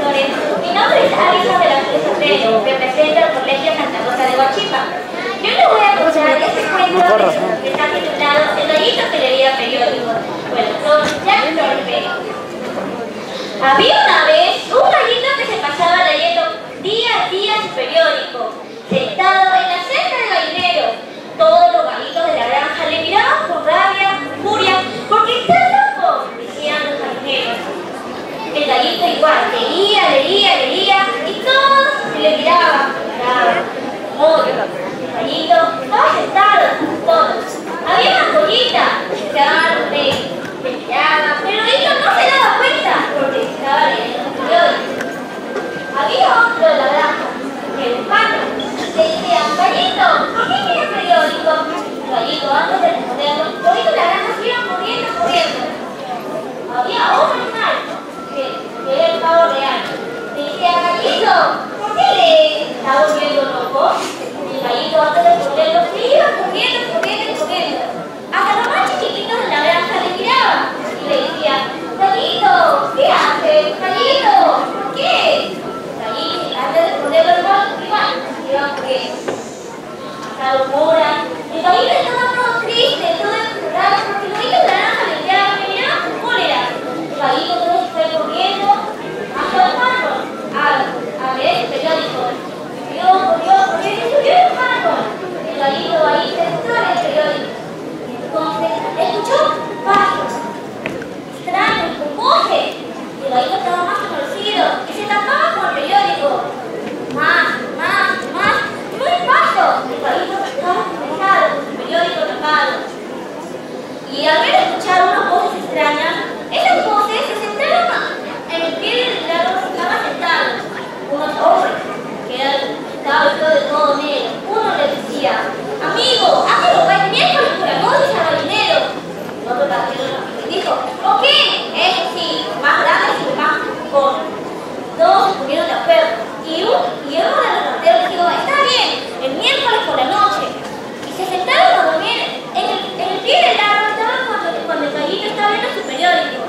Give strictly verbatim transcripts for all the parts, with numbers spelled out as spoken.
señores. Mi nombre es Alisa de la Cruz Obrero, represento al Colegio Santa Rosa de Huachipa. Yo les voy a contar este cuento que está titulado El gallito que leía periódico. Bueno, son Jack Thornberry. Había una vez un gallito que se pasaba leyendo día a día su periódico, sentado en la celda del gallinero. Todos los gallitos de la granja le miraban con rabia, furia, porque está loco, decían los gallineros. El gallito igual, leía, leía, leía, y todos se le miraban, miraban, odio. El gallito estaba sentado, todos. Había una pollita, se llamaban los reyes, le miraban, pero el gallito no se daba cuenta, porque estaba leyendo los periódicos. Había otro de la granja, el pato. Le decían, gallito, ¿por qué lee el periódico? El gallito, antes de responderlo, los gallitos de la granja se iban corriendo, corriendo. Había otro animal, que, que era el pavo real. Le decía, gallito, ¿por qué le está volviendo loco? Y el gallito, antes de responderlo, se iba corriendo, corriendo, corriendo. Hasta los más chiquititos de la granja le miraban y le decían, gallito, ¿qué haces? Gallito, ¿por qué? Gallito, antes de responderlo, igual, igual. Iban corriendo. Pasaron horas. El gallito estaba todo triste, todo encerrado, porque el gallito de la granja le miraban, le miraban con cólera. El gallito todo se fue corriendo hasta el árbol a, a leer el periódico. Corrió, corrió, corrió y subió el árbol. El gallito ahí sentó en el periódico. Entonces escuchó pasos extraños, con voces. Y el gallito estaba más conocido y se tapaba con el periódico. Más, más, más. No hay paso. El gallito estaba pesado con su periódico tapado. Y al ver escuchar unas voces extrañas, esas voces se sentaron en el pie del árbol que estaba sentado. Unos hombres, que estaba vestido de todo negro. Uno le decía, amigo, ¿a qué lo va el miércoles por la noche al gallinero? El otro caballero le dijo, ok, eso sí, más grandes y más cortos. Todos se pusieron de acuerdo. Y, un, y uno de los rateros dijo, está bien, el miércoles por la noche. Y se sentaron a dormir en el, en el pie del árbol cuando, cuando el gallito estaba viendo su periódico.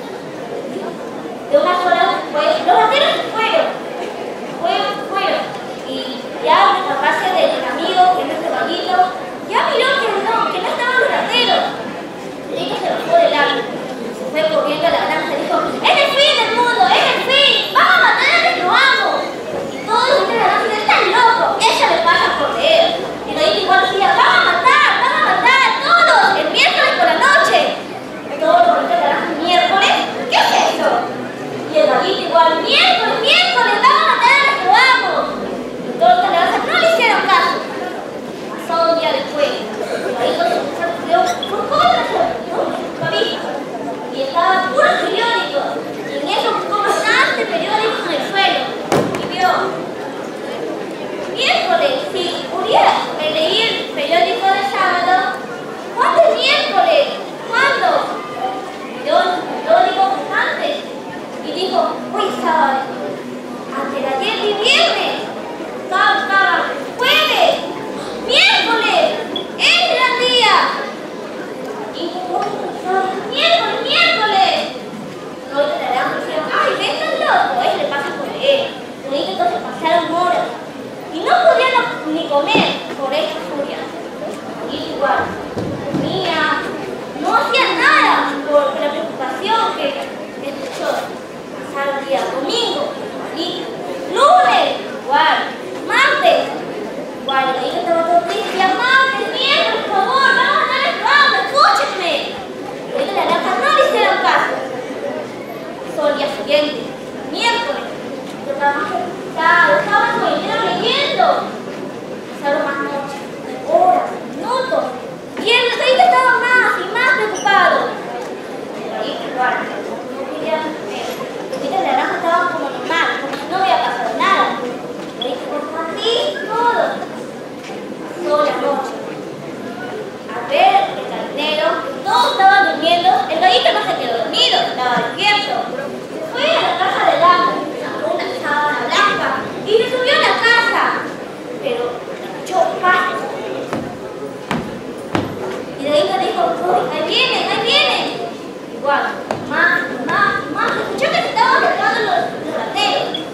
De unas horas después, los rateros se fueron. Fueron, fueron. Y ya el capaz del amigo, que es nuestro gallito, ya miró que no, que no estaban los rateros. El gallito se bajó del árbol. Se fue corriendo a la granja y dijo, ¡es el fin del mundo! ¡Es el fin! ¡Vamos a matar a nuestro amo! Y todos los de la granja dicen, ¡estás loco! ¡Eso le pasa por leer! Y el gallito igual decía, ¡vamos a matar! ¡Vamos a matar a todos! ¡El miércoles por la noche! Todos los de la granja, ¿miércoles? ¿Qué es eso? Y el gallito igual, ¡miércoles, miércoles! ¡Vamos a matar a nuestro amo! Y todos los de la granja no le hicieron caso. Pasó un día después. El gallito se puso por contra su cabeza. Y estaba puro periódico. Y en eso buscó bastante periódicos en el suelo. Y vio, miércoles, si pudiera leer el periódico de sábado, ¿cuándo es miércoles? ¿Cuándo? Miró el periódico antes y dijo, hoy es sábado. Antes de ayer y viernes. Estaba, estaba, jueves, miércoles, es el gran día. Y miércoles, miércoles. No, y te la dijeron, ay, ven tan loco, eso le pasa por leer. Y entonces pasaron horas. Y no podían ni comer por esa furia. Y igual, comía, no hacía nada por la preocupación que escuchó. Pasaron días, domingo, y lunes, igual, martes, igual, el gallito estaba todo triste, martes, miércoles, por favor, vamos a dar el trabajo, escúchenme. Y la granja no le hicieron caso. Pasó el día siguiente, miércoles, yo estaba más preocupado, estaba con el dinero leyendo. Pasaron más noches, horas, minutos, y el gallito estaba más y más preocupado. El gallito igual, no quería comer. Los gallito de la granja estaban como normal, como si no había pasado nada. El gallito estaba triste, todo. Pasó la noche. A ver el gallinero, todos estaban durmiendo, el gallito no se quedó dormido, estaba despierto. Se fue a la casa del amo, sacó una sábana blanca y se subió a la casa. Pero escuchó pasos. Y el gallito dijo, uy, ahí vienen, ahí vienen. Igual, más, más, más, escuchó que se estaban acercando los, los rateros.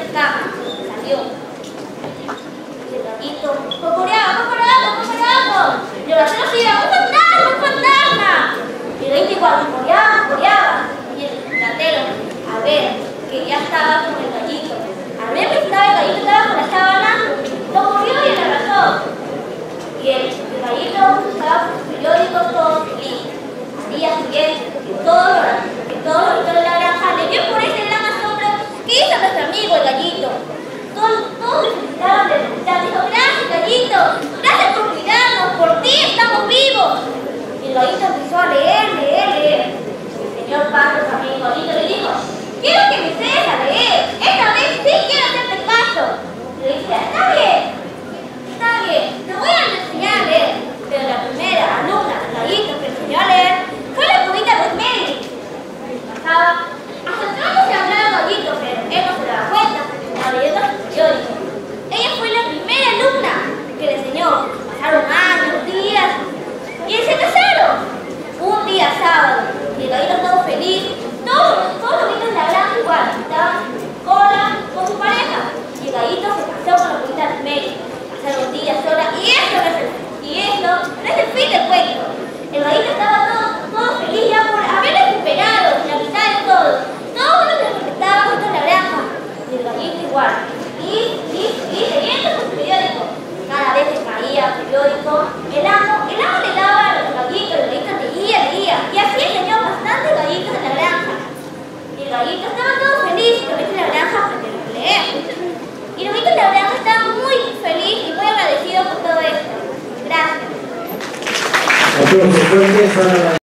cama, salió. Y el gatito, cocoreaba, cocoreaba, cocoreaba. Y el gatito decía, ¡un fantasma, un fantasma! Y el gatito igual, cocoreaba, cocoreaba. Y el gatero, a ver, que ya estaba con el gallito. Al ver que estaba el gallito, estaba con la sábana, lo cogió y le abrazó. Y el, el gallito estaba con sus periódicos todo feliz. Al día siguiente, que todos los que todos los de la granja le vio por ese gran asombro que hizo nuestro amigo el gallito. Todos, todos le felicitaron de felicitaron. Dijo, gracias gallito, gracias por cuidarnos, por ti estamos vivos. Y el gallito empezó a leer, leer, leer. El señor Pato, su amigo gallito, le dijo, quiero que me enseñes a leer, esta vez sí quiero hacerte caso. Y le dice, está bien, está bien, te voy a enseñar a leer. Pero la primera alumna del gallito que enseñó a leer fue la cubita Rosemary. Pasaba acercándose a hablar al gallito, pero él no se daba cuenta porque estaba leyendo su periódico. Ella fue la primera alumna que le enseñó. Pasaron años, días, y se casaron. Un día sábado, y el gallito todo feliz, todos, todos los niños de la granja igual, estaban cola con su pareja. Y el gallito se casó con la cubita Rosemary. Pasaron días sola, y esto no es el, y esto no es el fin del cuento. El gallito estaba todo, todo feliz ya por haber recuperado la mitad de todo. Todo lo que estaba junto a la granja. Y el gallito igual. Y, y, y leyendo su periódico. Cada vez que caía el periódico, el amo, el amo le daba a los gallitos, el gallito leía, leía. Y así enseñó bastantes gallitos en la granja. Y el gallito estaba todo feliz y los gallitos de la granja aprendieron a leer. Y los gallitos de la granja estaban muy felices y muy agradecidos por todo esto. Gracias.